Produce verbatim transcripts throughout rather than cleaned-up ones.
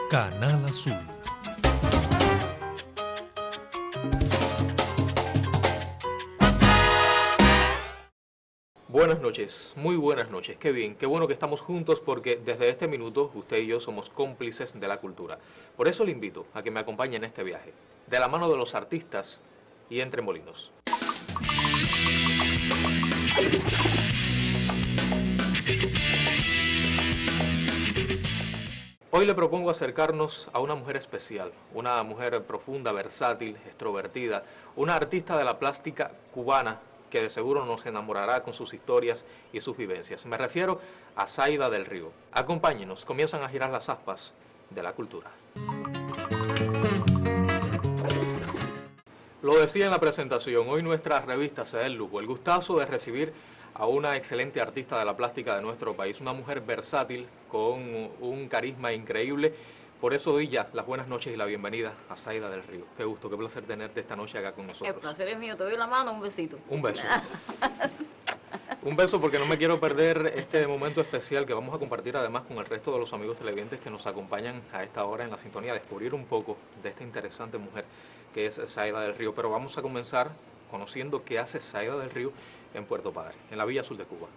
Canal Azul. Buenas noches, muy buenas noches, qué bien, qué bueno que estamos juntos porque desde este minuto usted y yo somos cómplices de la cultura. Por eso le invito a que me acompañe en este viaje, de la mano de los artistas y entre molinos. Hoy le propongo acercarnos a una mujer especial, una mujer profunda, versátil, extrovertida, una artista de la plástica cubana que de seguro nos enamorará con sus historias y sus vivencias. Me refiero a Zaida del Río. Acompáñenos, comienzan a girar las aspas de la cultura. Lo decía en la presentación, hoy nuestra revista se da el lujo, el gustazo de recibir a una excelente artista de la plástica de nuestro país, una mujer versátil con un carisma increíble. Por eso doy ya las buenas noches y la bienvenida a Zaida del Río. Qué gusto, qué placer tenerte esta noche acá con nosotros. El placer es mío, te doy la mano, un besito. Un beso. Un beso porque no me quiero perder este momento especial que vamos a compartir además con el resto de los amigos televidentes que nos acompañan a esta hora en la sintonía, a descubrir un poco de esta interesante mujer que es Zaida del Río. Pero vamos a comenzar conociendo qué hace Zaida del Río en Puerto Padre, en la Villa Azul de Cuba.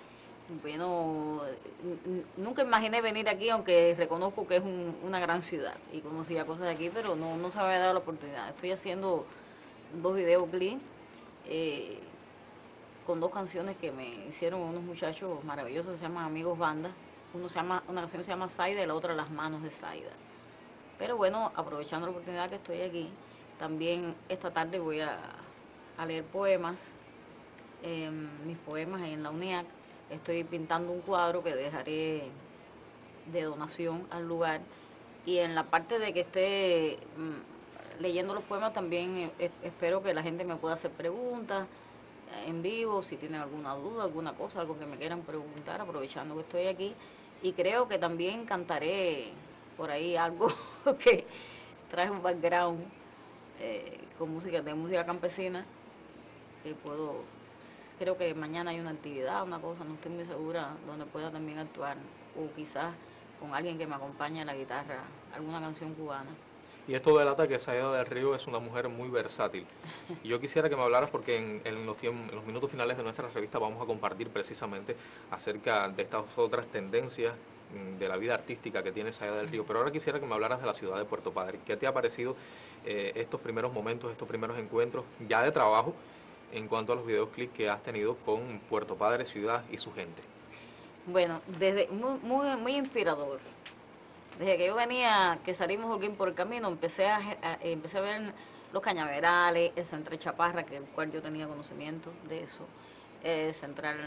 Bueno, nunca imaginé venir aquí, aunque reconozco que es un, una gran ciudad y conocía cosas de aquí, pero no, no se me había dado la oportunidad. Estoy haciendo dos videoclips eh, con dos canciones que me hicieron unos muchachos maravillosos que se llaman Amigos Banda. Uno se llama, una canción se llama Zaida y la otra Las Manos de Zaida. Pero bueno, aprovechando la oportunidad que estoy aquí, también esta tarde voy a, a leer poemas, eh, mis poemas en la UNIAC. Estoy pintando un cuadro que dejaré de donación al lugar. Y en la parte de que esté mmm, leyendo los poemas también eh, espero que la gente me pueda hacer preguntas en vivo, si tienen alguna duda, alguna cosa, algo que me quieran preguntar, aprovechando que estoy aquí. Y creo que también cantaré por ahí algo que trae un background eh, con música, de música campesina, que puedo... Creo que mañana hay una actividad, una cosa, no estoy muy segura, donde pueda también actuar, o quizás con alguien que me acompañe a la guitarra, alguna canción cubana. Y esto delata que Zaida del Río es una mujer muy versátil. Y yo quisiera que me hablaras porque en, en, los tiempos, en los minutos finales de nuestra revista vamos a compartir precisamente acerca de estas otras tendencias de la vida artística que tiene Zaida del Río. Pero ahora quisiera que me hablaras de la ciudad de Puerto Padre. ¿Qué te ha parecido eh, estos primeros momentos, estos primeros encuentros ya de trabajo en cuanto a los videoclips que has tenido con Puerto Padre, ciudad y su gente? Bueno, desde muy, muy, muy inspirador. Desde que yo venía, que salimos alguien por el camino, empecé a, a, empecé a ver los cañaverales, el Central Chaparra, que el cual yo tenía conocimiento de eso, el Central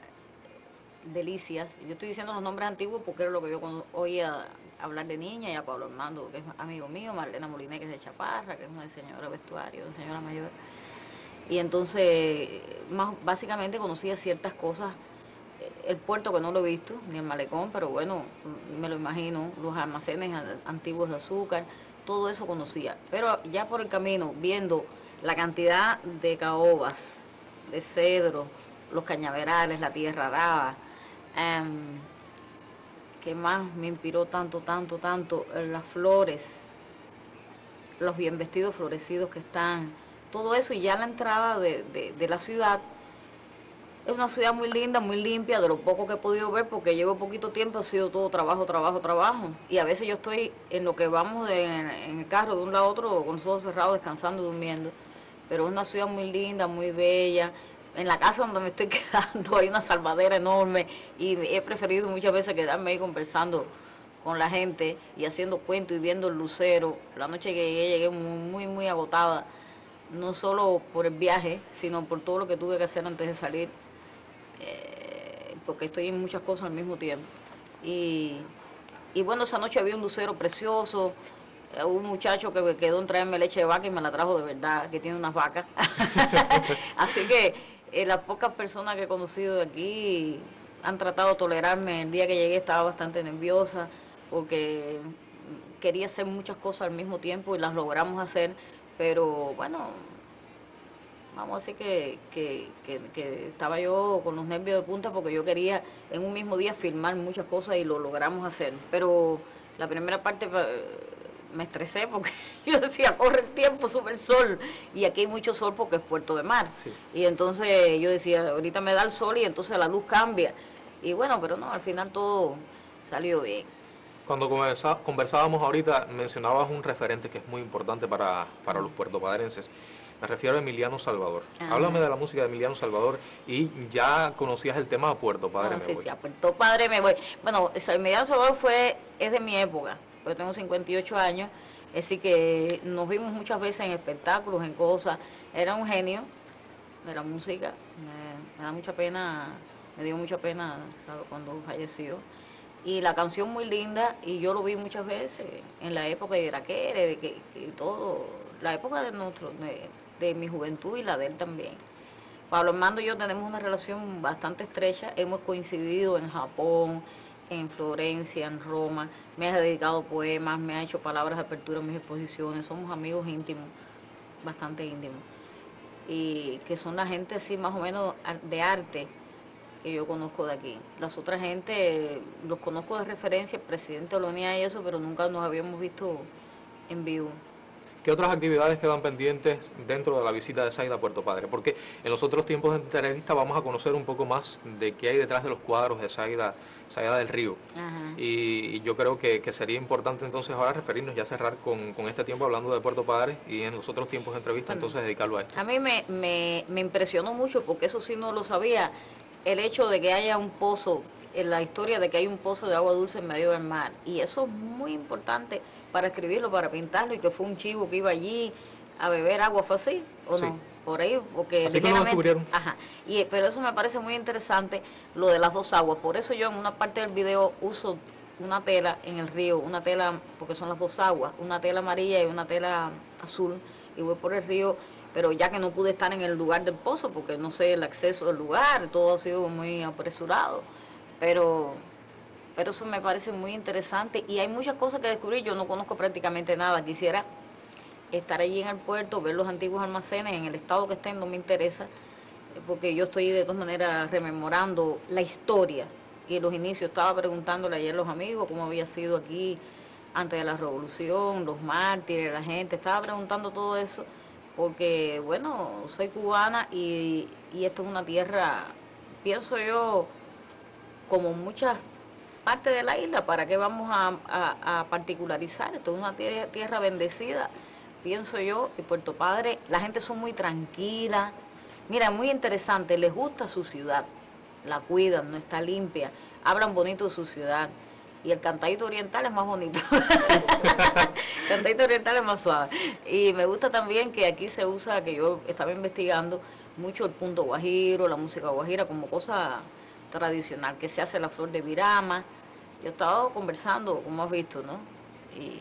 Delicias. Yo estoy diciendo los nombres antiguos porque era lo que yo oía hablar de niña, y a Pablo Armando, que es amigo mío, Marlena Moliné, que es de Chaparra, que es una diseñadora de vestuario, una señora mayor. Y entonces, más básicamente conocía ciertas cosas, el puerto que no lo he visto, ni el malecón, pero bueno, me lo imagino, los almacenes antiguos de azúcar, todo eso conocía. Pero ya por el camino, viendo la cantidad de caobas, de cedro, los cañaverales, la tierra araba, um, que más me inspiró tanto, tanto, tanto, las flores, los bien vestidos florecidos que están, todo eso. Y ya la entrada de, de, de la ciudad, es una ciudad muy linda, muy limpia, de lo poco que he podido ver, porque llevo poquito tiempo, ha sido todo trabajo, trabajo, trabajo. Y a veces yo estoy en lo que vamos de, en, en el carro de un lado a otro, con los ojos cerrados, descansando, durmiendo. Pero es una ciudad muy linda, muy bella. En la casa donde me estoy quedando hay una salvadera enorme y he preferido muchas veces quedarme ahí conversando con la gente y haciendo cuentos y viendo el lucero. La noche que llegué, llegué muy, muy, muy agotada, no solo por el viaje, sino por todo lo que tuve que hacer antes de salir, eh, porque estoy en muchas cosas al mismo tiempo. Y, y bueno, esa noche había un lucero precioso, eh, hubo un muchacho que me quedó en traerme leche de vaca y me la trajo de verdad, que tiene unas vacas. Así que eh, las pocas personas que he conocido de aquí han tratado de tolerarme. El día que llegué estaba bastante nerviosa, porque quería hacer muchas cosas al mismo tiempo y las logramos hacer, pero bueno, vamos a decir que, que, que, que estaba yo con los nervios de punta porque yo quería en un mismo día filmar muchas cosas y lo logramos hacer. Pero La primera parte me estresé porque yo decía, corre el tiempo, sube el sol, y aquí hay mucho sol porque es Puerto de Mar. Sí. Y entonces yo decía, ahorita me da el sol y entonces la luz cambia. Y bueno, pero no, al final todo salió bien. Cuando conversábamos ahorita, mencionabas un referente que es muy importante para, para los puertopadrenses. Me refiero a Emiliano Salvador. Ajá. Háblame de la música de Emiliano Salvador, y ya conocías el tema de Puerto Padre, no, me sí, voy. Sí, a Puerto Padre me voy. Bueno, Emiliano Salvador fue, es de mi época, yo tengo cincuenta y ocho años, así que nos vimos muchas veces en espectáculos, en cosas. Era un genio de la música, me, me da mucha pena, me dio mucha pena, ¿sabe?, cuando falleció. Y la canción muy linda, y yo lo vi muchas veces en la época de Iraquere, de que, que todo, la época de nuestro, de, de mi juventud y la de él también. Pablo Armando y yo tenemos una relación bastante estrecha, hemos coincidido en Japón, en Florencia, en Roma, me ha dedicado poemas, me ha hecho palabras de apertura en mis exposiciones, somos amigos íntimos, bastante íntimos, y que son la gente así más o menos de arte que yo conozco de aquí. Las otras gente los conozco de referencia, el presidente Olonía y eso, pero nunca nos habíamos visto en vivo. ¿Qué otras actividades quedan pendientes dentro de la visita de Zaida a Puerto Padre? Porque en los otros tiempos de entrevista vamos a conocer un poco más de qué hay detrás de los cuadros de Zaida, Zaida del Río. Ajá. Y, y yo creo que, que sería importante entonces ahora referirnos, ya cerrar con, con este tiempo hablando de Puerto Padre, y en los otros tiempos de entrevista bueno, entonces dedicarlo a esto. A mí me, me, me impresionó mucho, porque eso sí no lo sabía, el hecho de que haya un pozo, en la historia de que hay un pozo de agua dulce en medio del mar, y eso es muy importante para escribirlo, para pintarlo, y que fue un chivo que iba allí a beber agua, ¿fue así o sí. no? Por ahí, porque así que lo descubrieron. Ajá, y, pero eso me parece muy interesante, lo de las dos aguas. Por eso yo en una parte del video uso una tela en el río, una tela, porque son las dos aguas, una tela amarilla y una tela azul, y voy por el río, pero ya que no pude estar en el lugar del pozo, porque no sé el acceso al lugar, todo ha sido muy apresurado, pero... pero eso me parece muy interesante, y hay muchas cosas que descubrir. Yo no conozco prácticamente nada, quisiera estar allí en el puerto, ver los antiguos almacenes, en el estado que estén no me interesa, porque yo estoy de todas maneras rememorando la historia y los inicios. Estaba preguntándole ayer a los amigos cómo había sido aquí antes de la revolución, los mártires, la gente, estaba preguntando todo eso, porque bueno, soy cubana y, y esto es una tierra, pienso yo, como muchas parte de la isla. ¿Para qué vamos a, a, a particularizar? Esto es una tierra, tierra bendecida, pienso yo, y Puerto Padre, la gente son muy tranquila. Mira, muy interesante, les gusta su ciudad, la cuidan, no está limpia, hablan bonito de su ciudad, y el cantadito oriental es más bonito. El cantadito oriental es más suave. Y me gusta también que aquí se usa, que yo estaba investigando, mucho el punto guajiro, la música guajira como cosa tradicional, que se hace la flor de virama. Yo he estado conversando, como has visto, ¿no? Y,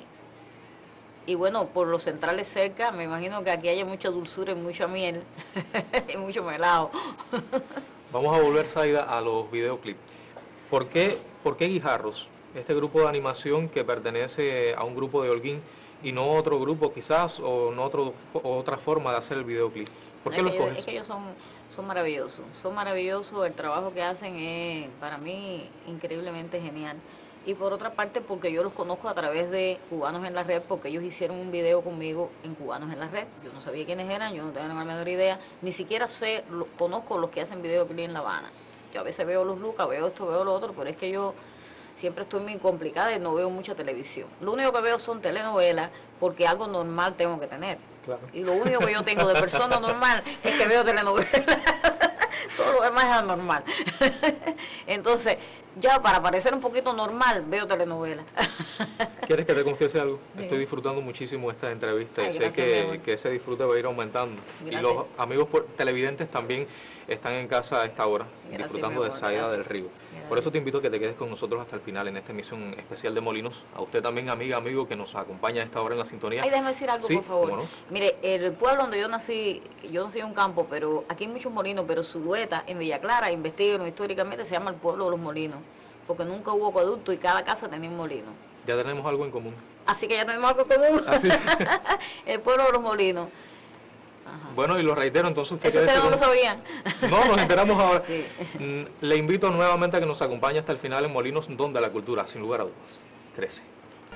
y bueno, por los centrales cerca, me imagino que aquí haya mucha dulzura y mucha miel, y mucho melado. Vamos a volver, Zaida, a los videoclips. ¿Por qué, ¿Por qué Guijarros, este grupo de animación que pertenece a un grupo de Holguín, y no otro grupo quizás, o no otro, o otra forma de hacer el videoclip? ¿Por qué es lo que, escoges? Es que ellos son, son maravillosos, son maravillosos, el trabajo que hacen es para mí increíblemente genial. Y por otra parte, porque yo los conozco a través de Cubanos en la Red, porque ellos hicieron un video conmigo en Cubanos en la Red. Yo no sabía quiénes eran, yo no tenía la menor idea, ni siquiera sé, lo, conozco los que hacen videoclip en La Habana. Yo a veces veo los Lucas, veo esto, veo lo otro, pero es que yo siempre estoy muy complicada y no veo mucha televisión. Lo único que veo son telenovelas, porque algo normal tengo que tener. Claro. Y lo único que yo tengo de persona normal es que veo telenovelas. Todo lo demás es anormal. Entonces, ya para parecer un poquito normal, veo telenovelas. ¿Quieres que te confiese algo? Sí. Estoy disfrutando muchísimo esta entrevista. Ay, y sé gracias, que, que ese disfrute va a ir aumentando. Gracias. Y los amigos por, televidentes también están en casa a esta hora, Gracias, disfrutando de Zaida del Río. Gracias. Por eso te invito a que te quedes con nosotros hasta el final en esta emisión especial de Molinos. A usted también, amiga, amigo, que nos acompaña a esta hora en la sintonía. Ay, déjame decir algo, sí, por favor. ¿cómo no? Mire, el pueblo donde yo nací, yo nací en un campo, pero aquí hay muchos molinos, pero Zulueta, en Villa Clara, investiguen históricamente, se llama el pueblo de los molinos, porque nunca hubo acueducto y cada casa tenía un molino. Ya tenemos algo en común. Así que ya tenemos algo en común. ¿Ah, sí? El pueblo de los molinos. Ajá. Bueno, y lo reitero, entonces usted... ¿Eso ustedes no con... lo sabían? No, nos enteramos ahora. Sí. Le invito nuevamente a que nos acompañe hasta el final en Molinos, donde la cultura, sin lugar a dudas, crece.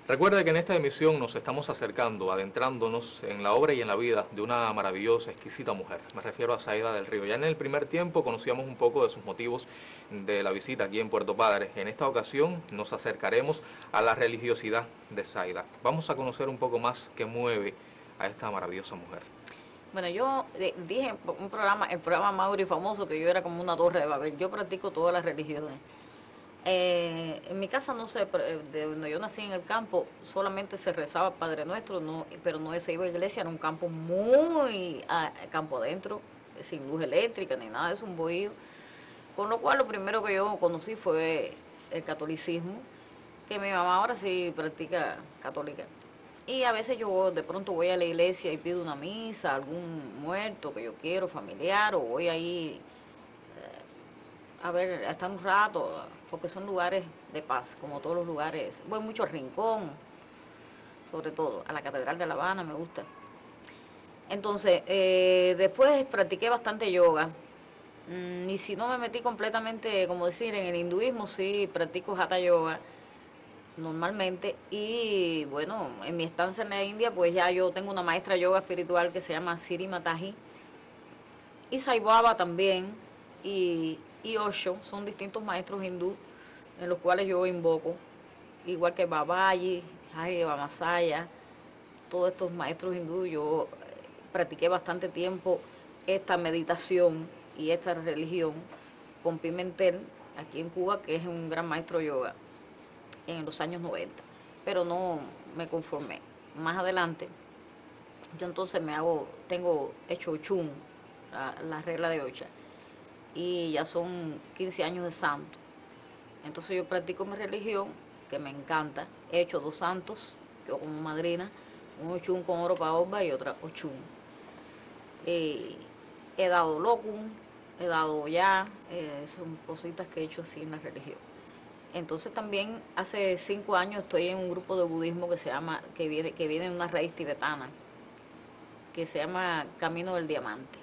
Recuerde que en esta emisión nos estamos acercando, adentrándonos en la obra y en la vida de una maravillosa, exquisita mujer. Me refiero a Zaida del Río. Ya en el primer tiempo conocíamos un poco de sus motivos de la visita aquí en Puerto Padre. En esta ocasión nos acercaremos a la religiosidad de Zaida. Vamos a conocer un poco más qué mueve a esta maravillosa mujer. Bueno, yo eh, dije en un programa, el programa Mauri famoso, que yo era como una torre de Babel. Yo practico todas las religiones. Eh, en mi casa no se, de donde yo nací en el campo, solamente se rezaba Padre Nuestro, no, pero no se iba a iglesia, era un campo muy a, campo adentro, sin luz eléctrica ni nada de eso, un bohío. Con lo cual lo primero que yo conocí fue el catolicismo, que mi mamá ahora sí practica católica. Y a veces yo de pronto voy a la iglesia y pido una misa, algún muerto que yo quiero, familiar, o voy ahí a ver, a estar un rato, porque son lugares de paz, como todos los lugares. Voy mucho al Rincón, sobre todo, a la Catedral de La Habana, me gusta. Entonces, eh, después practiqué bastante yoga, mm, y si no me metí completamente, como decir, en el hinduismo, sí practico Hatha Yoga normalmente. Y bueno, en mi estancia en la India, pues ya yo tengo una maestra yoga espiritual que se llama Siri Mataji, y Sai Baba también, y... y Osho, son distintos maestros hindú en los cuales yo invoco, igual que Babaji, Hari Masaya, todos estos maestros hindú. Yo practiqué bastante tiempo esta meditación y esta religión con Pimentel, aquí en Cuba, que es un gran maestro yoga, en los años noventa, pero no me conformé. Más adelante, yo entonces me hago, tengo hecho Ochun, la, la regla de Ocha, y ya son quince años de santo. Entonces yo practico mi religión, que me encanta. He hecho dos santos, yo como madrina, un Ochun con oro paoba y otra Ochun. Eh, he dado locum, he dado ya, eh, son cositas que he hecho así en la religión. Entonces también hace cinco años estoy en un grupo de budismo que se llama, que viene, que viene de una raíz tibetana, que se llama Camino del Diamante.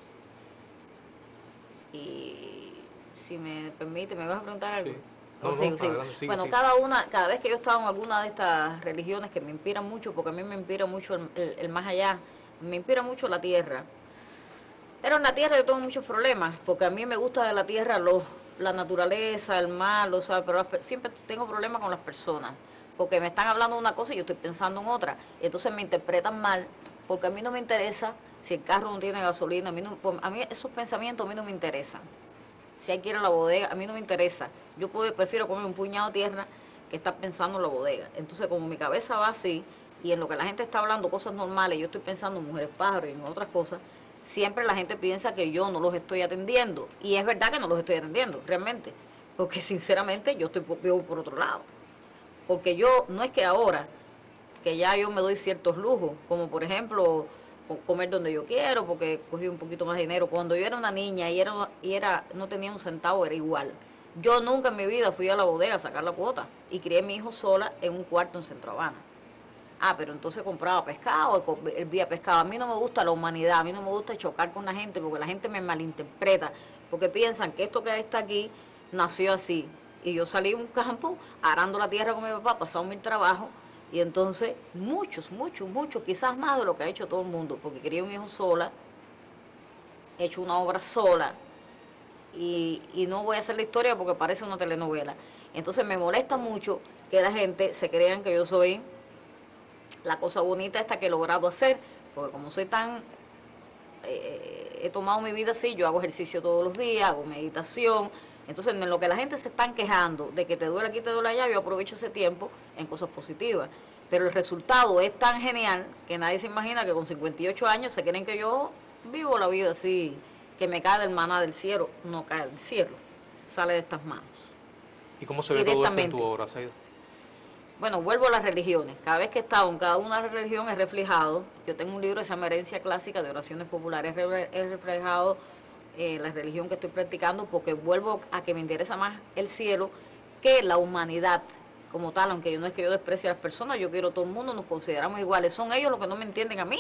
Y si me permite, ¿me vas a preguntar algo? Sí. No, no, sigo, sigo. adelante, sigue, bueno, sigue. cada una, cada vez que yo estaba en alguna de estas religiones que me inspiran mucho, porque a mí me inspira mucho el, el, el más allá, me inspira mucho la tierra. Pero en la tierra yo tengo muchos problemas, porque a mí me gusta de la tierra los, la naturaleza, el mar, o sea, pero siempre tengo problemas con las personas, porque me están hablando de una cosa y yo estoy pensando en otra, y entonces me interpretan mal, porque a mí no me interesa si el carro no tiene gasolina, a mí, no, a mí esos pensamientos a mí no me interesan. Si hay que ir a la bodega, a mí no me interesa. Yo puedo, prefiero comer un puñado de tierra que estar pensando en la bodega. Entonces, como mi cabeza va así, y en lo que la gente está hablando cosas normales, yo estoy pensando en mujeres pájaros y en otras cosas, siempre la gente piensa que yo no los estoy atendiendo. Y es verdad que no los estoy atendiendo, realmente. Porque sinceramente yo estoy vivo por otro lado. Porque yo, no es que ahora, que ya yo me doy ciertos lujos, como por ejemplo comer donde yo quiero, porque cogí un poquito más de dinero. Cuando yo era una niña y era y era no tenía un centavo, era igual. Yo nunca en mi vida fui a la bodega a sacar la cuota y crié a mi hijo sola en un cuarto en Centro Habana. Ah, pero entonces compraba pescado, el vía pescado. A mí no me gusta la humanidad, a mí no me gusta chocar con la gente, porque la gente me malinterpreta, porque piensan que esto que está aquí nació así. Y yo salí de un campo arando la tierra con mi papá, pasado mil trabajos. Y entonces, muchos, muchos, muchos, quizás más de lo que ha hecho todo el mundo, porque quería un hijo sola, he hecho una obra sola, y, y no voy a hacer la historia porque parece una telenovela. Entonces me molesta mucho que la gente se crean que yo soy la cosa bonita esta que he logrado hacer, porque como soy tan, eh, he tomado mi vida así, yo hago ejercicio todos los días, hago meditación. Entonces, en lo que la gente se están quejando de que te duele aquí, te duele allá, yo aprovecho ese tiempo en cosas positivas. Pero el resultado es tan genial que nadie se imagina que con cincuenta y ocho años se creen que yo vivo la vida así, que me cae del maná del cielo. No cae del cielo, sale de estas manos. ¿Y cómo se ve todo esto en tu obra, Zaida? Bueno, vuelvo a las religiones. Cada vez que he estado en cada una de las religiones he reflejado. Yo tengo un libro que se llama Herencia Clásica de Oraciones Populares. He reflejado Eh, la religión que estoy practicando, porque vuelvo a que me interesa más el cielo que la humanidad como tal, aunque yo no es que yo desprecie a las personas, yo quiero a todo el mundo, nos consideramos iguales. Son ellos los que no me entienden a mí.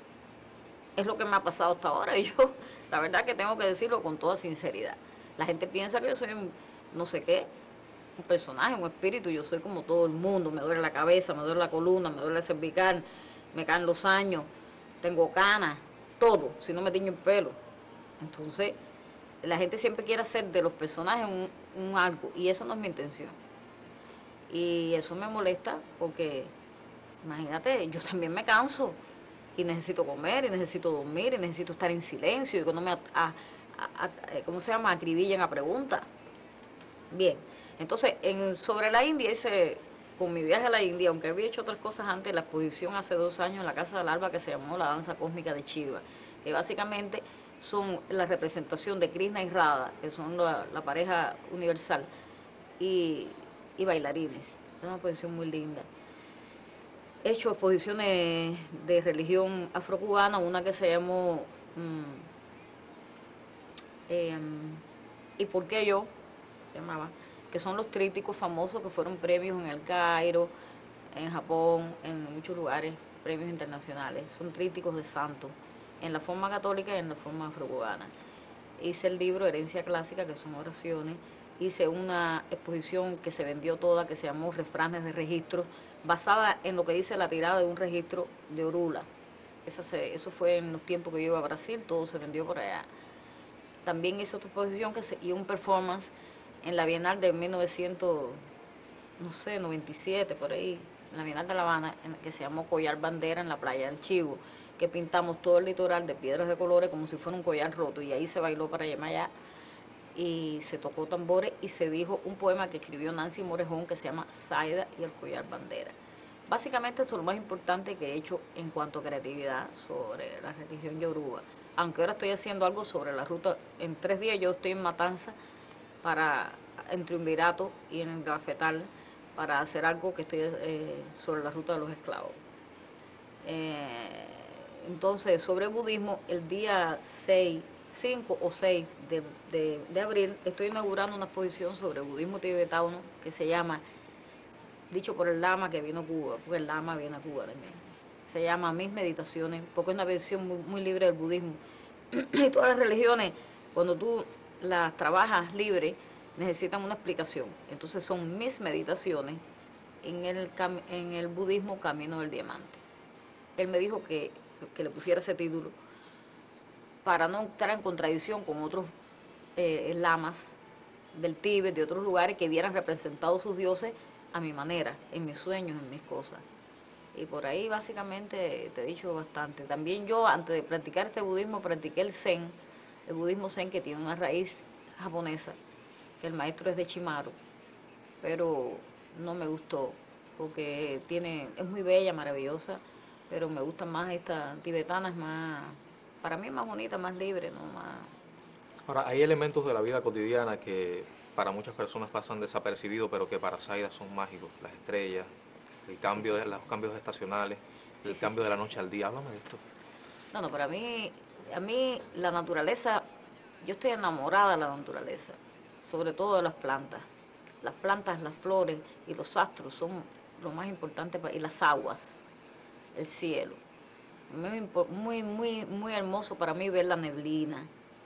Es lo que me ha pasado hasta ahora, y yo, la verdad que tengo que decirlo con toda sinceridad. La gente piensa que yo soy un no sé qué, un personaje, un espíritu, yo soy como todo el mundo, me duele la cabeza, me duele la columna, me duele el cervical, me caen los años, tengo canas, todo, si no me tiño el pelo. Entonces, la gente siempre quiere hacer de los personajes un, un algo, y eso no es mi intención. Y eso me molesta porque, imagínate, yo también me canso y necesito comer, y necesito dormir, y necesito estar en silencio, y que no me, a, a, a, a, ¿cómo se llama?, acribillen a preguntas. Bien, entonces, en, sobre la India, hice, con mi viaje a la India, aunque había hecho otras cosas antes, la exposición hace dos años en la Casa del Alba que se llamó La Danza Cósmica de Shiva, que básicamente son la representación de Krishna y Radha, que son la, la pareja universal, y, y bailarines. Es una exposición muy linda. He hecho exposiciones de religión afrocubana, una que se llamó mmm, eh, ¿Y por qué yo? Se llamaba, que son los trípticos famosos que fueron premios en el Cairo, en Japón, en muchos lugares, premios internacionales. Son trípticos de santos, en la forma católica y en la forma afrocubana. Hice el libro Herencia Clásica, que son oraciones. Hice una exposición que se vendió toda, que se llamó Refranes de Registros, basada en lo que dice la tirada de un registro de Orula. Esa se, eso fue en los tiempos que yo iba a Brasil, todo se vendió por allá. También hice otra exposición que se, y un performance en la Bienal de mil novecientos, no sé, noventa y siete, por ahí, en la Bienal de La Habana, en, que se llamó Collar Bandera en la playa del Chivo, que pintamos todo el litoral de piedras de colores como si fuera un collar roto, y ahí se bailó para allá, allá y se tocó tambores y se dijo un poema que escribió Nancy Morejón que se llama Zaida y el Collar Bandera. Básicamente eso es lo más importante que he hecho en cuanto a creatividad sobre la religión yoruba. Aunque ahora estoy haciendo algo sobre la ruta, en tres días yo estoy en Matanza, para, en Triunvirato y en el Gafetal, para hacer algo que estoy eh, sobre la ruta de los esclavos. Eh, entonces, sobre el budismo, el día seis, cinco o seis de, de, de abril, estoy inaugurando una exposición sobre el budismo tibetano que se llama, dicho por el lama que vino a Cuba, porque el lama viene a Cuba también, se llama Mis Meditaciones, porque es una versión muy, muy libre del budismo. Y todas las religiones, cuando tú las trabajas libre, necesitan una explicación. Entonces son mis meditaciones en el, en el budismo Camino del Diamante. Él me dijo que, que le pusiera ese título para no entrar en contradicción con otros eh, lamas del Tíbet, de otros lugares, que vieran representados sus dioses a mi manera, en mis sueños, en mis cosas. Y por ahí básicamente te he dicho bastante. También yo, antes de practicar este budismo, practiqué el Zen, el budismo Zen, que tiene una raíz japonesa, que el maestro es de Shimaru, pero no me gustó, porque tiene, es muy bella, maravillosa, pero me gusta más esta tibetana, es más, para mí es más bonita, más libre, ¿no? Más... Ahora, hay elementos de la vida cotidiana que para muchas personas pasan desapercibidos, pero que para Zaida son mágicos, las estrellas, el cambio, sí, sí, sí. de los cambios estacionales, el sí, cambio sí, sí, de la noche sí. al día. Háblame de esto. No, no, para mí, a mí la naturaleza, yo estoy enamorada de la naturaleza, sobre todo de las plantas. Las plantas, las flores y los astros son lo más importante, para, y las aguas, el cielo. Muy, muy, muy, muy hermoso para mí ver la neblina.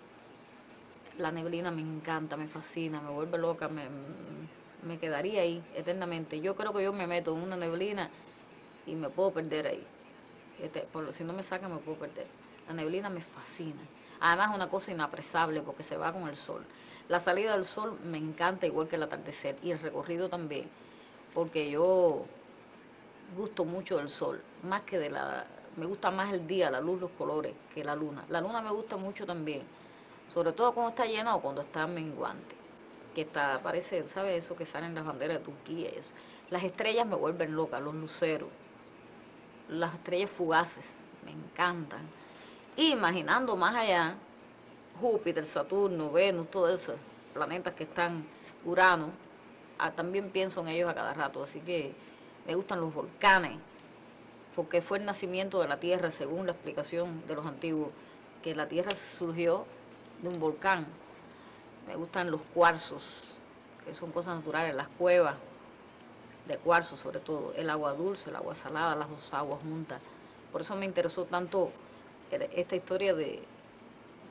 La neblina me encanta, me fascina, me vuelve loca, me, me quedaría ahí eternamente. Yo creo que yo me meto en una neblina y me puedo perder ahí. Por, si no me saca me puedo perder. La neblina me fascina. Además es una cosa inapresable porque se va con el sol. La salida del sol me encanta igual que el atardecer, y el recorrido también, porque yo gusto mucho del sol, más que de la... Me gusta más el día, la luz, los colores, que la luna. La luna me gusta mucho también, sobre todo cuando está llena o cuando está menguante, que está, parece, ¿sabes? Eso que salen las banderas de Turquía y eso. Las estrellas me vuelven loca, los luceros, las estrellas fugaces, me encantan. Y imaginando más allá, Júpiter, Saturno, Venus, todos esos planetas que están, Urano, ah, también pienso en ellos a cada rato, así que me gustan los volcanes, porque fue el nacimiento de la Tierra, según la explicación de los antiguos, que la Tierra surgió de un volcán. Me gustan los cuarzos, que son cosas naturales, las cuevas de cuarzo sobre todo, el agua dulce, el agua salada, las dos aguas juntas. Por eso me interesó tanto esta historia de,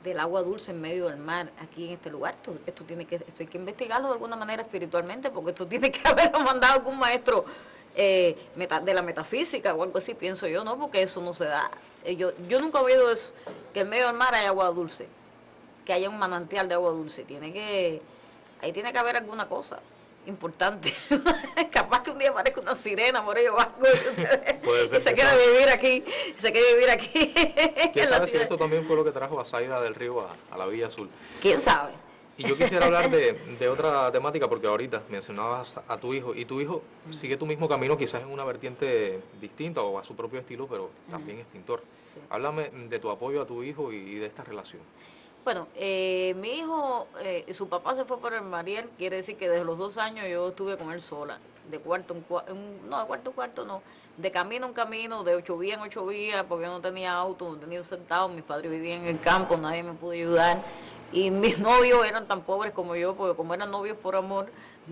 del agua dulce en medio del mar, aquí en este lugar. Esto, esto tiene que, esto hay que investigarlo de alguna manera espiritualmente, porque esto tiene que haberlo mandado algún maestro eh, meta, de la metafísica o algo así, pienso yo, ¿no? Porque eso no se da. Eh, yo, yo nunca he oído eso, que en medio del mar hay agua dulce, que haya un manantial de agua dulce. Tiene que, ahí tiene que haber alguna cosa importante. Capaz que un día aparezca una sirena por ello o algo y, y se quiere vivir aquí, se quiere vivir aquí. ¿Quién sabe si esto también fue lo que trajo a Zaida del Río a, a la Villa Azul? ¿Quién sabe? Y yo quisiera hablar de, de otra temática, porque ahorita mencionabas a tu hijo, y tu hijo uh-huh. sigue tu mismo camino, quizás en una vertiente distinta o a su propio estilo, pero también uh-huh. es pintor. Sí. Háblame de tu apoyo a tu hijo y, y de esta relación. Bueno, eh, mi hijo, eh, su papá se fue por el Mariel, quiere decir que desde los dos años yo estuve con él sola, de cuarto en cuarto, no, de cuarto en cuarto no, de camino en camino, de ocho vías en ocho vías, porque yo no tenía auto, no tenía sentado, mis padres vivían en el campo, nadie me pudo ayudar, y mis novios eran tan pobres como yo, porque como eran novios por amor,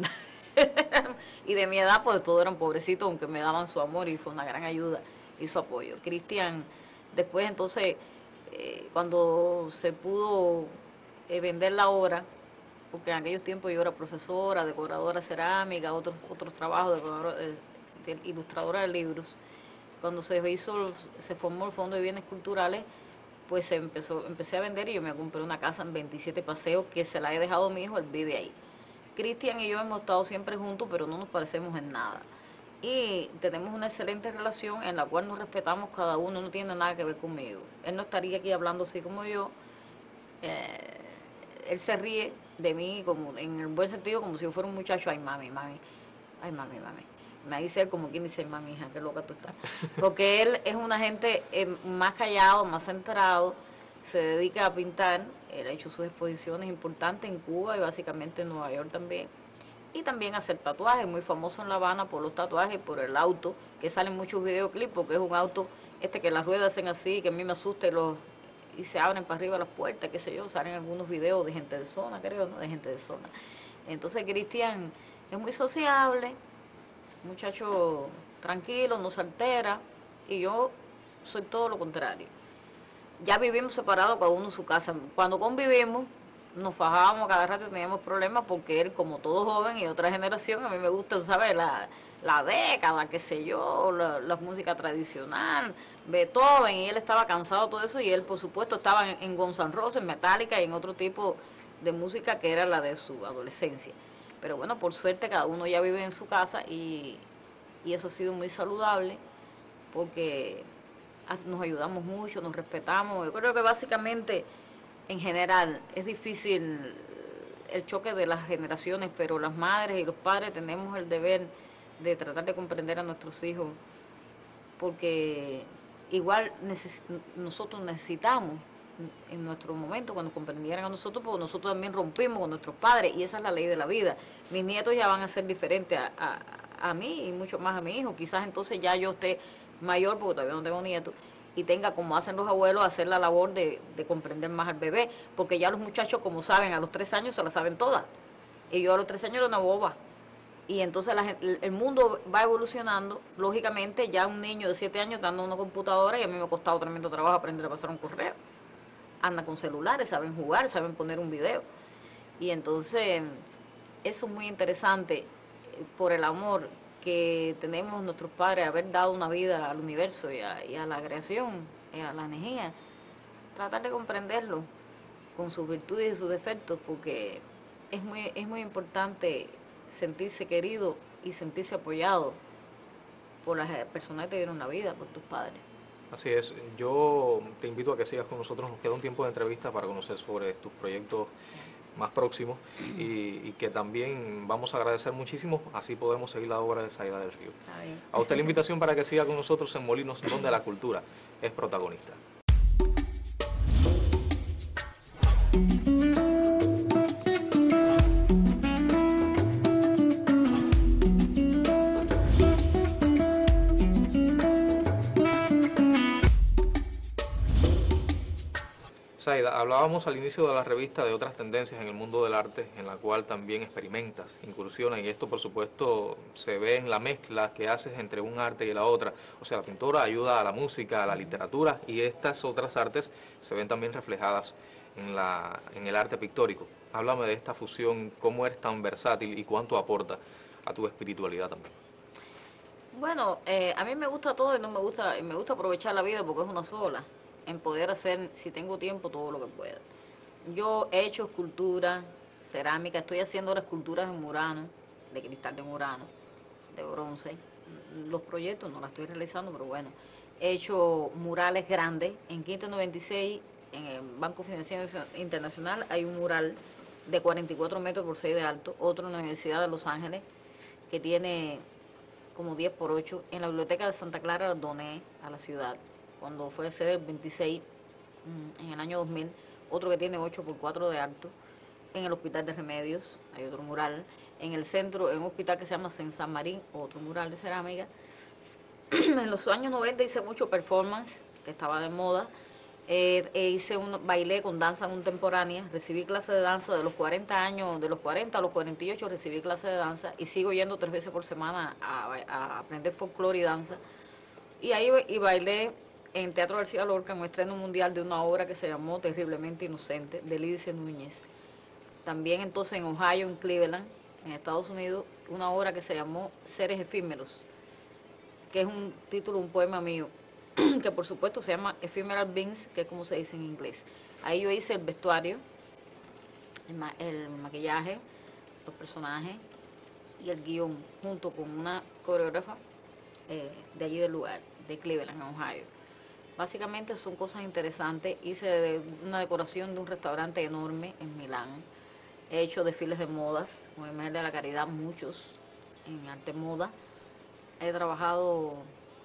y de mi edad, pues todos eran pobrecitos, aunque me daban su amor y fue una gran ayuda y su apoyo. Cristian, después entonces... Eh, cuando se pudo eh, vender la obra, porque en aquellos tiempos yo era profesora, decoradora cerámica, otros otros trabajos, decoradora, eh, de, ilustradora de libros, cuando se hizo, se formó el Fondo de Bienes Culturales, pues se empezó, empecé a vender y yo me compré una casa en veintisiete Paseos que se la he dejado a mi hijo, él vive ahí. Cristian y yo hemos estado siempre juntos, pero no nos parecemos en nada. Y tenemos una excelente relación en la cual nos respetamos cada uno, no tiene nada que ver conmigo. Él no estaría aquí hablando así como yo. Eh, él se ríe de mí como en el buen sentido, como si yo fuera un muchacho. Ay, mami, mami, ay, mami, mami. Me dice él como quien dice, mami, hija, qué loca tú estás. Porque él es una gente eh, más callado, más centrado, se dedica a pintar. Él ha hecho sus exposiciones importantes en Cuba y básicamente en Nueva York también. Y también hacer tatuajes, muy famoso en La Habana por los tatuajes, por el auto, que salen muchos videoclips, porque es un auto este que las ruedas hacen así, que a mí me asusta y, los, y se abren para arriba las puertas, qué sé yo, salen algunos videos de gente de zona, creo, ¿no? De gente de zona. Entonces Cristian es muy sociable, muchacho tranquilo, no se altera, y yo soy todo lo contrario. Ya vivimos separados, cada uno en su casa. Cuando convivimos, nos fajábamos cada rato y teníamos problemas porque él, como todo joven y otra generación, a mí me gusta, ¿sabes? La, la década, qué sé yo, la, la música tradicional, Beethoven, y él estaba cansado de todo eso, y él, por supuesto, estaba en, en Guns N' Roses, en Metallica y en otro tipo de música que era la de su adolescencia. Pero bueno, por suerte cada uno ya vive en su casa y, y eso ha sido muy saludable porque nos ayudamos mucho, nos respetamos. Yo creo que básicamente... En general, es difícil el choque de las generaciones, pero las madres y los padres tenemos el deber de tratar de comprender a nuestros hijos, porque igual neces nosotros necesitamos en nuestro momento cuando comprendieran a nosotros, porque nosotros también rompimos con nuestros padres y esa es la ley de la vida. Mis nietos ya van a ser diferentes a, a, a mí y mucho más a mi hijo. Quizás entonces ya yo esté mayor, porque todavía no tengo nietos, y tenga, como hacen los abuelos, hacer la labor de, de comprender más al bebé, porque ya los muchachos, como saben, a los tres años se la saben todas, y yo a los tres años era una boba, y entonces la, el mundo va evolucionando, lógicamente ya un niño de siete años dando una computadora, y a mí me ha costado tremendo trabajo aprender a pasar un correo, anda con celulares, saben jugar, saben poner un video, y entonces eso es muy interesante por el amor que tenemos nuestros padres, haber dado una vida al universo y a, y a la creación, y a la energía, tratar de comprenderlo con sus virtudes y sus defectos, porque es muy, es muy importante sentirse querido y sentirse apoyado por las personas que te dieron la vida, por tus padres. Así es, yo te invito a que sigas con nosotros, nos queda un tiempo de entrevista para conocer sobre tus proyectos más próximos y, y que también vamos a agradecer muchísimo, así podemos seguir la obra de Zaida del Río. A usted la invitación para que siga con nosotros en Molinos, donde la cultura es protagonista. Zaida, hablábamos al inicio de la revista de otras tendencias en el mundo del arte, en la cual también experimentas, incursionas, y esto por supuesto se ve en la mezcla que haces entre un arte y la otra. O sea, la pintura ayuda a la música, a la literatura, y estas otras artes se ven también reflejadas en, la, en el arte pictórico. Háblame de esta fusión, cómo eres tan versátil y cuánto aporta a tu espiritualidad también. Bueno, eh, a mí me gusta todo y no me gusta, me gusta aprovechar la vida porque es una sola, en poder hacer, si tengo tiempo, todo lo que pueda. Yo he hecho escultura, cerámica, estoy haciendo ahora esculturas en Murano, de cristal de Murano, de bronce. Los proyectos no los estoy realizando, pero bueno. He hecho murales grandes. En Quinta noventa y seis, en el Banco Financiero Internacional, hay un mural de cuarenta y cuatro metros por seis de alto, otro en la Universidad de Los Ángeles, que tiene como diez por ocho. En la Biblioteca de Santa Clara lo doné a la ciudad, cuando fue a ser el veintiséis, en el año dos mil, otro que tiene ocho por cuatro de alto. En el Hospital de Remedios hay otro mural. En el centro, en un hospital que se llama San Marín, otro mural de cerámica. En los años noventa hice mucho performance, que estaba de moda. Eh, e hice un bailé con danza contemporánea, recibí clases de danza de los cuarenta años, de los cuarenta a los cuarenta y ocho recibí clases de danza y sigo yendo tres veces por semana a, a aprender folclore y danza. Y ahí y bailé en Teatro García Lorca en un estreno mundial de una obra que se llamó Terriblemente Inocente, de Lídice Núñez. También entonces en Ohio, en Cleveland, en Estados Unidos, una obra que se llamó Seres Efímeros, que es un título, un poema mío, que por supuesto se llama Ephemeral Beings, que es como se dice en inglés. Ahí yo hice el vestuario, el, ma el maquillaje, los personajes y el guión, junto con una coreógrafa eh, de allí del lugar, de Cleveland, en Ohio. Básicamente son cosas interesantes. Hice una decoración de un restaurante enorme en Milán. He hecho desfiles de modas, con el mes de la caridad, muchos, en arte moda. He trabajado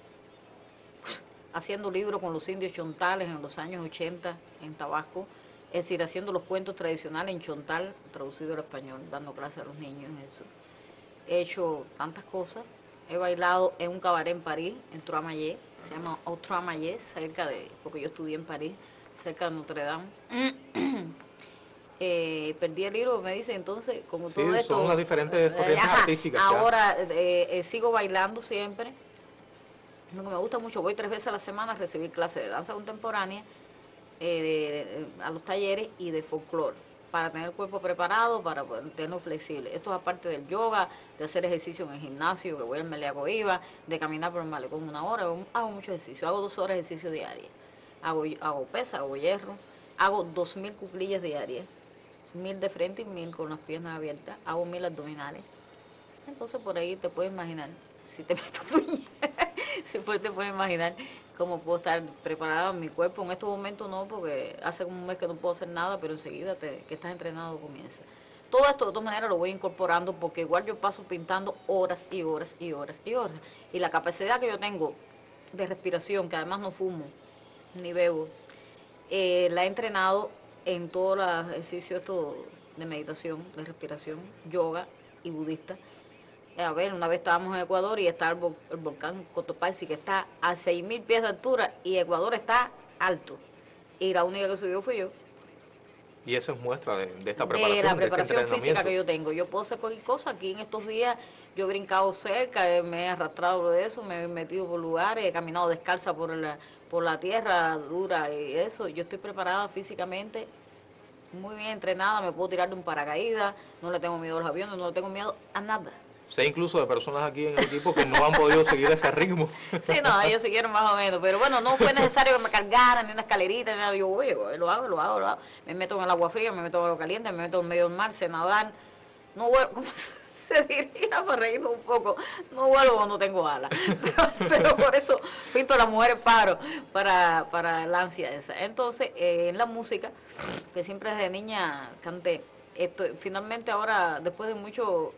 haciendo libros con los indios chontales en los años ochenta en Tabasco, es decir, haciendo los cuentos tradicionales en chontal, traducido al español, dando clases a los niños, eso. He hecho tantas cosas. He bailado en un cabaret en París, en Trois Maillets, se llama Trois Maillets, cerca de, porque yo estudié en París, cerca de Notre Dame. Eh, perdí el hilo, me dice, entonces, como sí, todo esto... son las diferentes corrientes eh, ajá, artísticas. ahora eh, eh, sigo bailando siempre. Lo que me gusta mucho, voy tres veces a la semana a recibir clases de danza contemporánea, eh, de, de, a los talleres y de folclore, para tener el cuerpo preparado, para tenerlo flexible. Esto es aparte del yoga, de hacer ejercicio en el gimnasio, que voy al Meleacoiba, de caminar por el malecón una hora, hago mucho ejercicio, hago dos horas de ejercicio diaria. Hago, hago pesa, hago hierro, hago dos mil cuclillas diarias, mil de frente y mil con las piernas abiertas, hago mil abdominales. Entonces por ahí te puedes imaginar, si te meto puñal, si pues te puedes imaginar cómo puedo estar preparada en mi cuerpo. En estos momentos no, porque hace como un mes que no puedo hacer nada, pero enseguida te, que estás entrenado comienza. Todo esto de todas maneras lo voy incorporando porque igual yo paso pintando horas y horas y horas y horas. Y la capacidad que yo tengo de respiración, que además no fumo ni bebo, eh, la he entrenado en todos los ejercicios de meditación, de respiración, yoga y budista. A ver, una vez estábamos en Ecuador y está el, vo el volcán Cotopaxi, que está a seis mil pies de altura y Ecuador está alto. Y la única que subió fui yo. Y eso es muestra de, de esta preparación, de la preparación de este física que yo tengo. Yo puedo hacer cualquier cosa. Aquí en estos días yo he brincado cerca, me he arrastrado por eso, me he metido por lugares, he caminado descalza por la, por la tierra dura y eso. Yo estoy preparada físicamente, muy bien entrenada, me puedo tirar de un paracaídas, no le tengo miedo a los aviones, no le tengo miedo a nada. Sé incluso de personas aquí en el equipo que no han podido seguir ese ritmo. Sí, no, ellos siguieron más o menos, pero bueno, no fue necesario que me cargaran ni una escalerita, ni nada. Yo voy, lo hago, lo hago, lo hago. Me meto en el agua fría, me meto en el agua caliente, me meto en medio del mar, sé nadar. No vuelvo, ¿cómo se diría para reírnos un poco? No vuelvo, no tengo alas. Pero, pero por eso pinto a las mujeres paro, para, para la ansia esa. Entonces, eh, en la música, que siempre desde niña canté, esto, finalmente ahora, después de mucho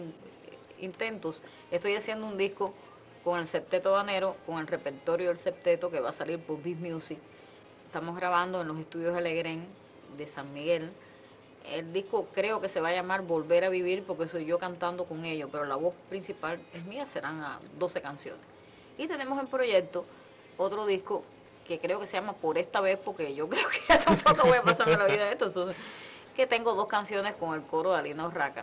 intentos, estoy haciendo un disco con el septeto banero, con el repertorio del septeto que va a salir por Beat Music. Estamos grabando en los estudios Alegren de San Miguel. El disco creo que se va a llamar Volver a Vivir porque soy yo cantando con ellos, pero la voz principal es mía, serán doce canciones. Y tenemos en proyecto otro disco que creo que se llama Por Esta Vez, porque yo creo que ya tampoco voy a pasarme la vida de esto, entonces, que tengo dos canciones con el coro de Alina Urraca.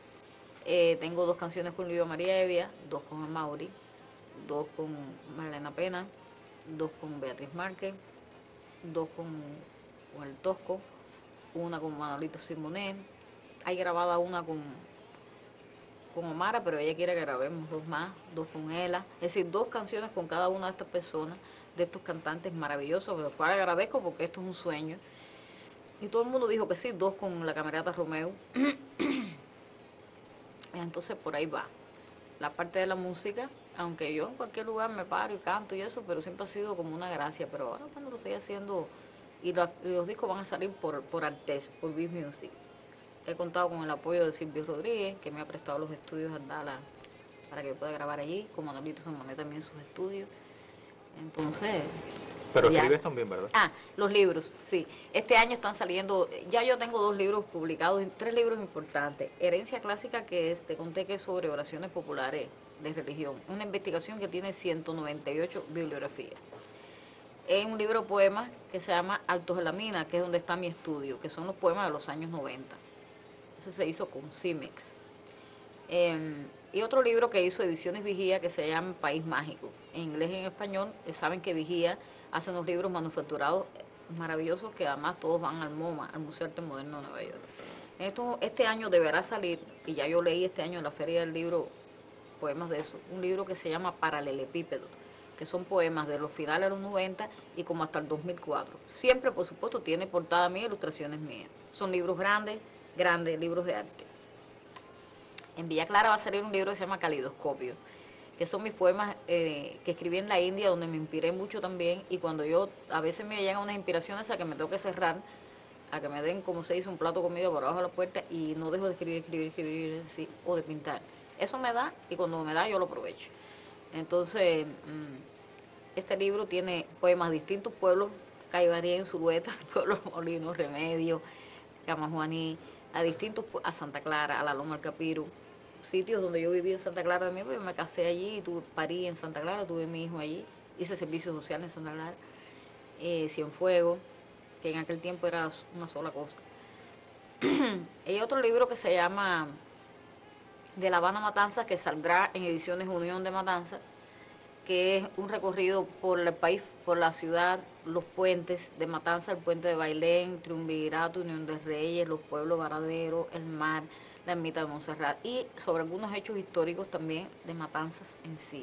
Eh, tengo dos canciones con Livio María Evia, dos con Amaury, dos con Marlena Pena, dos con Beatriz Márquez, dos con, con el Tosco, una con Manolito Simonet, hay grabada una con, con Omara, pero ella quiere que grabemos dos más, dos con ella, es decir, dos canciones con cada una de estas personas, de estos cantantes maravillosos, los cuales agradezco porque esto es un sueño. Y todo el mundo dijo que sí, dos con la Camerata Romeo. Entonces por ahí va. La parte de la música, aunque yo en cualquier lugar me paro y canto y eso, pero siempre ha sido como una gracia. Pero ahora cuando lo estoy haciendo, y los, y los discos van a salir por, por Artes, por Beat Music. He contado con el apoyo de Silvio Rodríguez, que me ha prestado los estudios Andala para que yo pueda grabar allí, como Manolito Simonet también sus estudios. Entonces... Pero ya. escribes también, ¿verdad? Ah, los libros, sí. Este año están saliendo, ya yo tengo dos libros publicados, tres libros importantes. Herencia Clásica, que es, te conté que es sobre oraciones populares de religión. Una investigación que tiene ciento noventa y ocho bibliografías. Es un libro de poemas que se llama Altos de la Mina, que es donde está mi estudio, que son los poemas de los años noventa. Eso se hizo con CIMEX. Eh, y otro libro que hizo Ediciones Vigía, que se llama País Mágico. En inglés y en español, saben que Vigía hace unos libros manufacturados maravillosos que además todos van al MoMA, al Museo de Arte Moderno de Nueva York. Esto, este año deberá salir, y ya yo leí este año en la Feria del Libro, poemas de eso, un libro que se llama Paralelepípedo, que son poemas de los finales de los noventa y como hasta el dos mil cuatro. Siempre, por supuesto, tiene portada mía, ilustraciones mías. Son libros grandes, grandes, libros de arte. En Villa Clara va a salir un libro que se llama Calidoscopio, que son mis poemas eh, que escribí en la India, donde me inspiré mucho también, y cuando yo, a veces me llegan unas inspiraciones a que me tengo que cerrar, a que me den, como se dice, un plato de comida por abajo de la puerta, y no dejo de escribir, escribir, escribir, así, o de pintar. Eso me da, y cuando me da yo lo aprovecho. Entonces, este libro tiene poemas de distintos pueblos, Caibarien, Zurueta, Pueblo Molino, Remedio, Camajuaní, a distintos, a Santa Clara, a la Loma del Capiru, sitios donde yo viví en Santa Clara también, porque me casé allí, tuve, parí en Santa Clara, tuve mi hijo allí, hice servicio social en Santa Clara, eh, Cienfuegos, que en aquel tiempo era una sola cosa. Hay otro libro que se llama De La Habana Matanzas, que saldrá en Ediciones Unión de Matanzas, que es un recorrido por el país, por la ciudad, los puentes de Matanzas, el puente de Bailén, Triunvirato, Unión de Reyes, los pueblos Varadero, el mar, la ermita de Montserrat, y sobre algunos hechos históricos también de Matanzas en sí.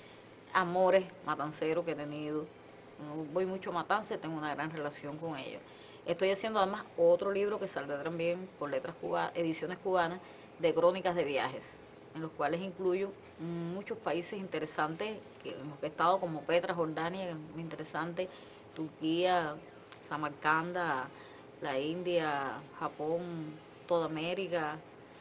Amores matanceros que he tenido, no voy mucho a Matanzas, tengo una gran relación con ellos. Estoy haciendo además otro libro que saldrá también por Letras Cubanas, Ediciones Cubanas, de crónicas de viajes, en los cuales incluyo muchos países interesantes que, en los que he estado, como Petra, Jordania, que es muy interesante, Turquía, Samarcanda, la India, Japón, toda América.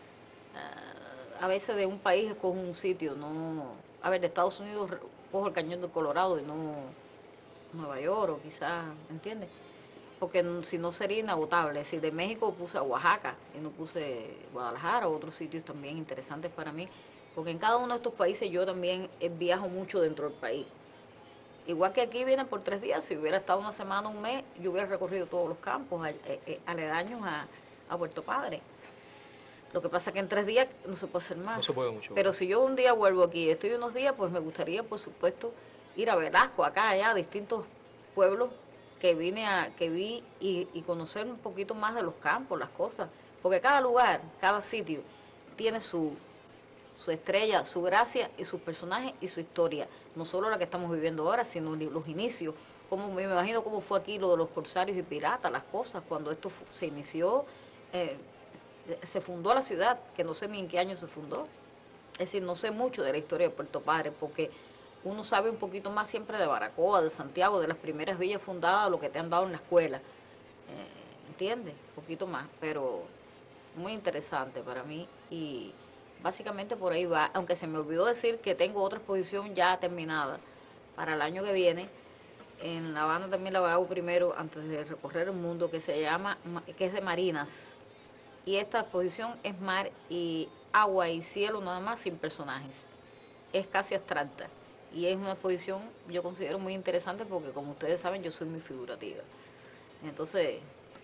Uh, a veces de un país escojo un sitio, no, a ver, de Estados Unidos cojo el Cañón del Colorado y no Nueva York o quizás, ¿entiendes? Porque si no sería inagotable. Si de México puse a Oaxaca y no puse Guadalajara o otros sitios también interesantes para mí, porque en cada uno de estos países yo también viajo mucho dentro del país. Igual que aquí vienen por tres días, si hubiera estado una semana, un mes, yo hubiera recorrido todos los campos aledaños a, a Puerto Padre. Lo que pasa es que en tres días no se puede hacer más. No se puede mucho. Pero si yo un día vuelvo aquí y estoy unos días, pues me gustaría, por supuesto, ir a Velasco, acá, allá, a distintos pueblos que vine a, que vi y, y conocer un poquito más de los campos, las cosas. Porque cada lugar, cada sitio, tiene su, su estrella, su gracia y sus personajes y su historia. No solo la que estamos viviendo ahora, sino los inicios. Como, me imagino cómo fue aquí lo de los corsarios y piratas, las cosas, cuando esto se inició, eh, se fundó la ciudad, que no sé ni en qué año se fundó. Es decir, no sé mucho de la historia de Puerto Padre, porque uno sabe un poquito más siempre de Baracoa, de Santiago, de las primeras villas fundadas, lo que te han dado en la escuela. Eh, ¿Entiendes? Un poquito más, pero muy interesante para mí y básicamente por ahí va. Aunque se me olvidó decir que tengo otra exposición ya terminada para el año que viene. En La Habana también la hago primero antes de recorrer el mundo, que se llama, que es de marinas. Y esta exposición es mar y agua y cielo nada más, sin personajes. Es casi abstracta. Y es una exposición, yo considero muy interesante porque, como ustedes saben, yo soy muy figurativa. Entonces,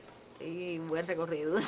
sí, un buen recorrido.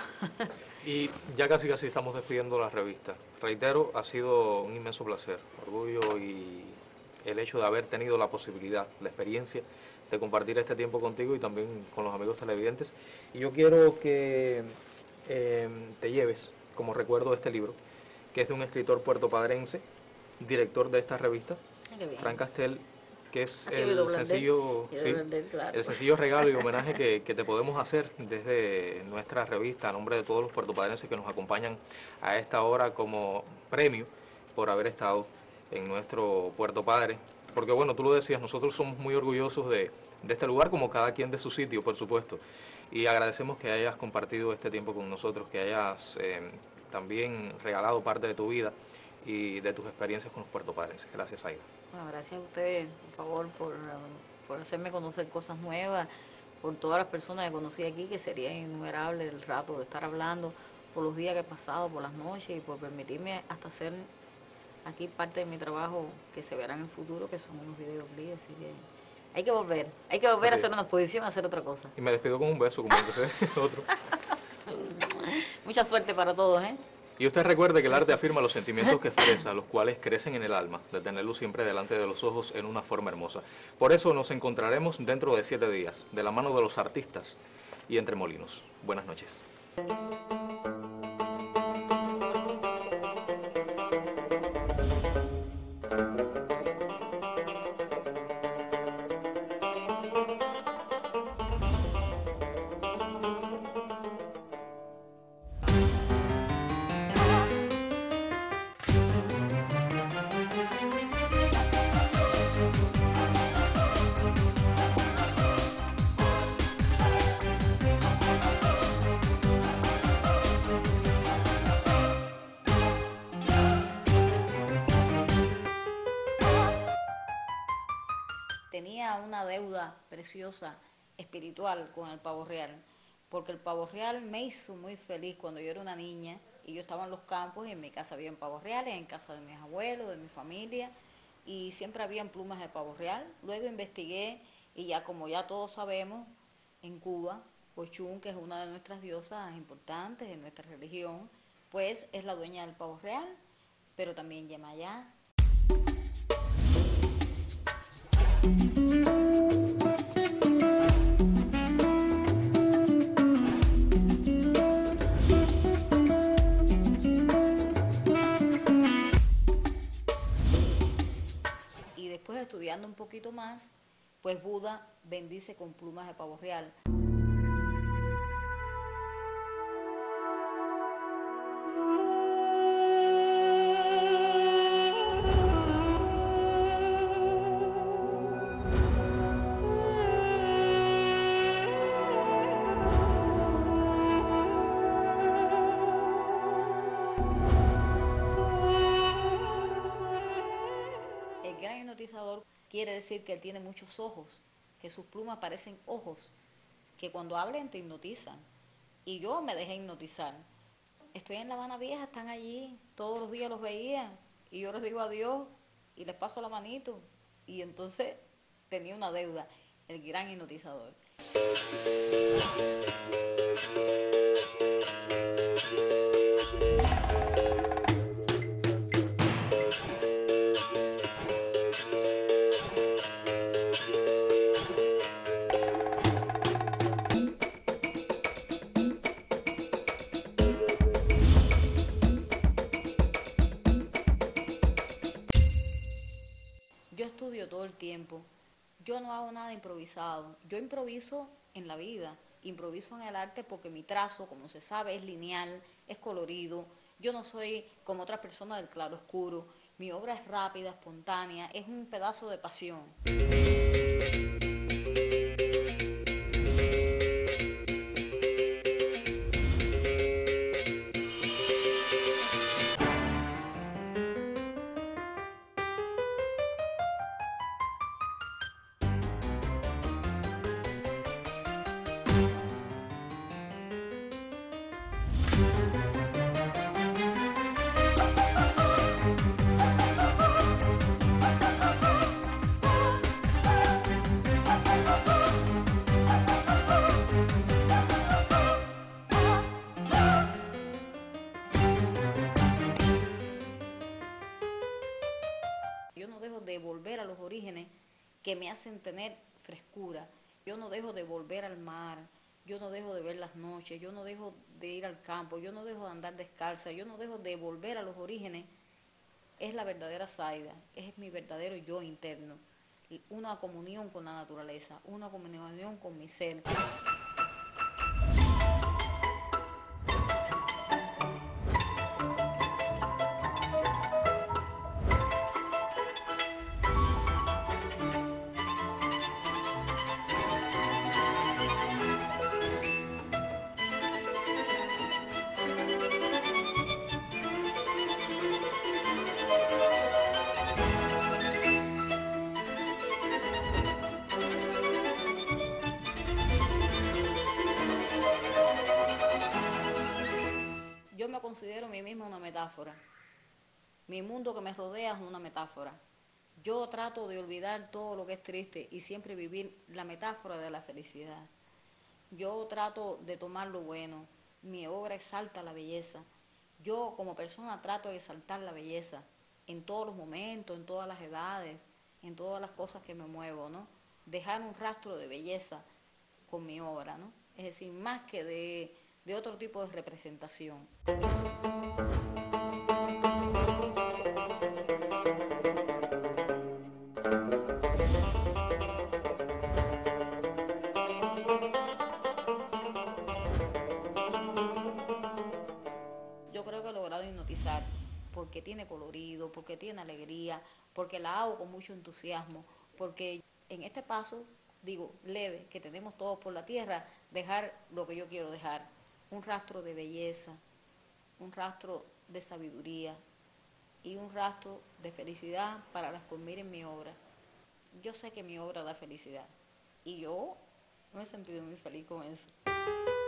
Y ya casi casi estamos despidiendo la revista. Reitero, ha sido un inmenso placer. Orgullo y el hecho de haber tenido la posibilidad, la experiencia de compartir este tiempo contigo y también con los amigos televidentes. Y yo quiero que eh, te lleves como recuerdo este libro, que es de un escritor puertopadrense, director de esta revista, Fran Castel, que es Así el sencillo, sí, claro. el sencillo regalo y homenaje que, que te podemos hacer desde nuestra revista a nombre de todos los puertopadrenses que nos acompañan a esta hora como premio por haber estado en nuestro Puerto Padre. Porque bueno, tú lo decías, nosotros somos muy orgullosos de, de este lugar, como cada quien de su sitio, por supuesto. Y agradecemos que hayas compartido este tiempo con nosotros, que hayas eh, también regalado parte de tu vida y de tus experiencias con los puertopadrenses. Gracias, Aida. Bueno, gracias a ustedes, por favor, por, por hacerme conocer cosas nuevas, por todas las personas que conocí aquí, que sería innumerable el rato de estar hablando, por los días que he pasado, por las noches y por permitirme hasta hacer aquí parte de mi trabajo que se verá en el futuro, que son unos videoclips, así que hay que volver, hay que volver Así a hacer una exposición, a hacer otra cosa. Y me despido con un beso, como que sea otro. Mucha suerte para todos, ¿eh? Y usted recuerde que el arte afirma los sentimientos que expresa, los cuales crecen en el alma, de tenerlos siempre delante de los ojos en una forma hermosa. Por eso nos encontraremos dentro de siete días, de la mano de los artistas y entre molinos. Buenas noches. Tenía una deuda preciosa, espiritual, con el pavo real, porque el pavo real me hizo muy feliz cuando yo era una niña y yo estaba en los campos y en mi casa había pavos reales, en casa de mis abuelos, de mi familia, y siempre habían plumas de pavo real. Luego investigué y ya como ya todos sabemos, en Cuba, Ochun, que es una de nuestras diosas importantes en nuestra religión, pues es la dueña del pavo real, pero también Yemayá. Y después, estudiando un poquito más, pues Buda bendice con plumas de pavo real. Quiere decir que él tiene muchos ojos, que sus plumas parecen ojos, que cuando hablen te hipnotizan. Y yo me dejé hipnotizar. Estoy en La Habana Vieja, están allí, todos los días los veía, y yo les digo adiós, y les paso la manito. Y entonces tenía una deuda, el gran hipnotizador. Yo estudio todo el tiempo, yo no hago nada improvisado, yo improviso en la vida, improviso en el arte porque mi trazo, como se sabe, es lineal, es colorido, yo no soy como otras personas del claro oscuro, mi obra es rápida, espontánea, es un pedazo de pasión. de volver a los orígenes que me hacen tener frescura. Yo no dejo de volver al mar, yo no dejo de ver las noches, yo no dejo de ir al campo, yo no dejo de andar descalza, yo no dejo de volver a los orígenes. Es la verdadera Zaida, es mi verdadero yo interno, una comunión con la naturaleza, una comunión con mi ser. Yo me considero a mí misma una metáfora. Mi mundo que me rodea es una metáfora. Yo trato de olvidar todo lo que es triste y siempre vivir la metáfora de la felicidad. Yo trato de tomar lo bueno. Mi obra exalta la belleza. Yo como persona trato de exaltar la belleza en todos los momentos, en todas las edades, en todas las cosas que me muevo, ¿no? Dejar un rastro de belleza con mi obra, ¿no? Es decir, más que de, de otro tipo de representación. Yo creo que he logrado hipnotizar porque tiene colorido, porque tiene alegría, porque la hago con mucho entusiasmo, porque en este paso, digo, leve, que tenemos todos por la tierra, dejar lo que yo quiero dejar, un rastro de belleza, un rastro de sabiduría y un rastro de felicidad para las que miren mi obra. Yo sé que mi obra da felicidad y yo me he sentido muy feliz con eso.